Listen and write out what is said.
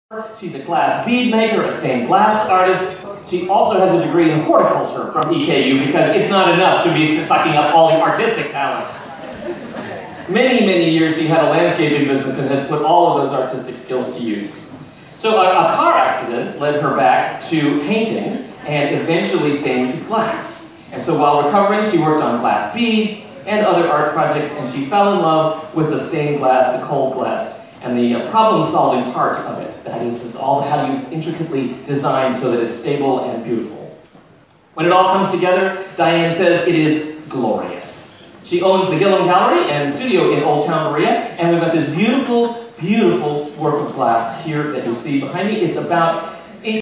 She's a glass bead maker, a stained glass artist. She also has a degree in horticulture from EKU because it's not enough to be sucking up all the artistic talents. Many, many years she had a landscaping business and had put all of those artistic skills to use. So a car accident led her back to painting and eventually stained glass. And so while recovering, she worked on glass beads and other art projects, and she fell in love with the stained glass, the cold glass, and the problem-solving part of it. That is all how you intricately design so that it's stable and beautiful. When it all comes together, Diane says it is glorious. She owns the Gillum Gallery and studio in Old Town Berea, and we've got this beautiful, beautiful work of glass here that you see behind me. It's about